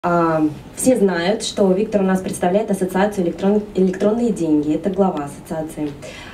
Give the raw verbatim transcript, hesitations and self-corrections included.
А, Все знают, что Виктор у нас представляет ассоциацию электрон... электронные деньги, это глава ассоциации.